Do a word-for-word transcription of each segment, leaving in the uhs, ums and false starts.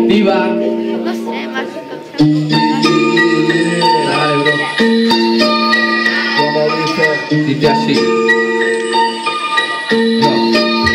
Diva. No sé, más Dale, bro. Como dice, Dice así. No.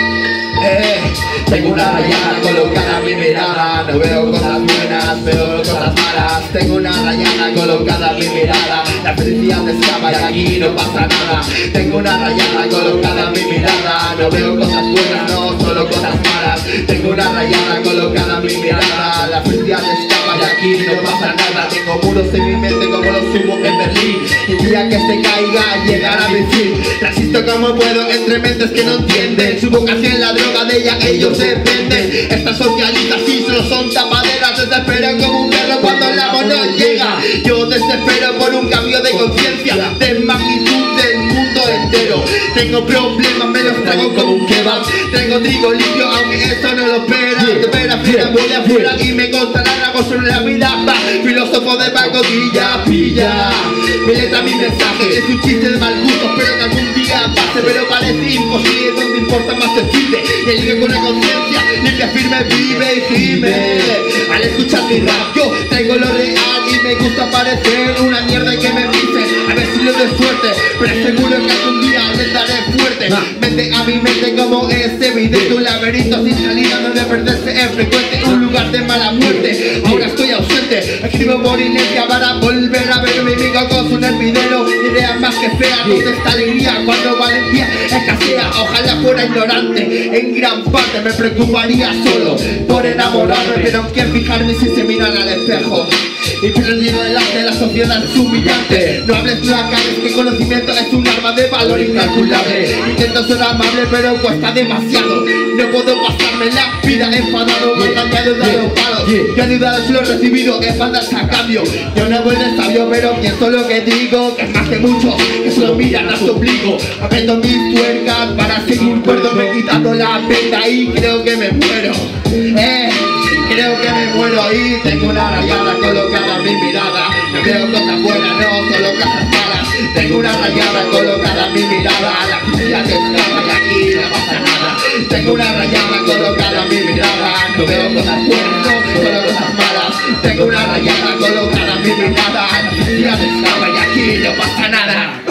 eh, tengo una rayada colocada en mi mirada. No veo cosas buenas, veo cosas malas. Tengo una rayada colocada en mi mirada. La felicidad se escapa y aquí no pasa nada. Tengo una rayada colocada en mi mirada. No veo cosas buenas, no, solo cosas malas. Tengo una rayada colocada en mi mirada. La felicidad se escapa y aquí no pasa nada. Tengo muros en mi mente como los humos en Berlín. El día que se caiga llegará a mi fin. Resisto como puedo entre mentes que no entienden. Su vocación la droga, de ella ellos dependen. Estas socialistas sí solo son tapaderas. Desespero como un perro cuando el amor no llega. Yo desespero por un cambio de conciencia, de magnitud del mundo entero. Tengo problemas, me los trago como un kebab. Tengo trigo limpio aunque eso no lo espera. De espera, espera, voy afuera y me contarán algo sobre la vida. Va, filósofo de pacotilla, pilla. Mi letra, mi mensaje, es un chiste de mal gusto. Espero que algún día pase, pero parece imposible. Donde importa más decirte, y el libre con la conciencia limpia, firme, vive y gime. Al escuchar mi rap yo traigo lo real y me gusta parecer una mierda que me dicen. A ver si le doy suerte, pero seguro que algún día le daré fuerte. Mente a mi mente como este video, un laberinto sin salida donde perderse es frecuente. Un lugar de mala muerte, ahora estoy ausente. Escribo por inercia para volver a ver mi amigo con su hervidero. Ideas más que feas, donde está alegría cuando valentía escasea. Ojalá fuera ignorante, en gran parte me preocuparía solo por enamorarme, pero en quién fijarme si se miran al espejo. Y perdido delante de la sociedad es humillante. No hables de la cara, es que conocimiento es un arma de valor incalculable. Intento ser amable pero cuesta demasiado. No puedo pasarme la vida enfadado. Me han dado los palos, yo ayudado lo recibido, espaldas a cambio. Yo no voy de sabio pero pienso lo que digo, que es más que mucho, que solo miran a su obligo. Aprendo mis tuercas para seguir cuerdo, me he quitado la venda y creo que me muero. Eh, creo que me muero y tengo una rayada colocada en mi mirada. No veo cosas buenas, no, solo cosas malas. Tengo una rayada colocada en mi mirada. La justicia se escapa y aquí no pasa nada. Tengo una rayada colocada en mi mirada. No veo cosas buenas, no, solo cosas malas. Tengo una rayada colocada en mi mirada. La justicia se escapa y aquí no pasa nada.